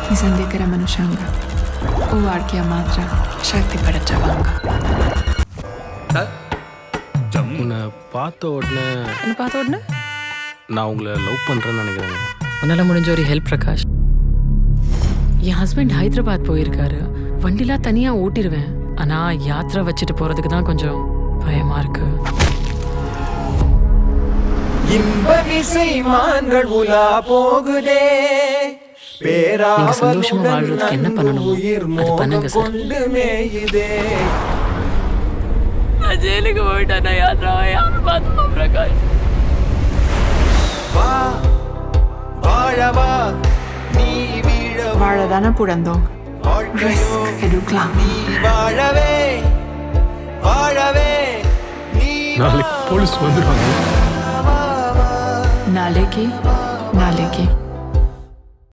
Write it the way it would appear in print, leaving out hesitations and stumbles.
நீ சந்திக்கிற மனுஷங்க வாழ்க்கைய மாத்திர சக்தி படைச்சவங்க. உன்னை பார்த்த உடனே நான் உங்களை லவ் பண்ணுறேன்னு நினைக்கிறேங்க. உன்னால் முடிஞ்ச ஒரு ஹெல்ப் பிரகாஷ். என் ஹஸ்பண்ட் ஹைதராபாத் போயிருக்காரு. வண்டிலாம் தனியாக ஓட்டிடுவேன். ஆனால் யாத்திரை வச்சுட்டு போகிறதுக்கு தான் கொஞ்சம் பயமாக இருக்கு. நீங்க சந்தோஷமா வாழ்றதுக்கு என்ன பண்ணணும் அது பண்ணுங்க சார். ஜெயிலுக்கு போயிட்டா யாத்திராவை யாரும் பார்த்துப்பா பிரகாஷ். வாழதானே பிறந்தோம். ரிஸ்க் எடுக்கலாம். நாளைக்கு போலீஸ் வந்துடுவாங்க. நாளைக்கு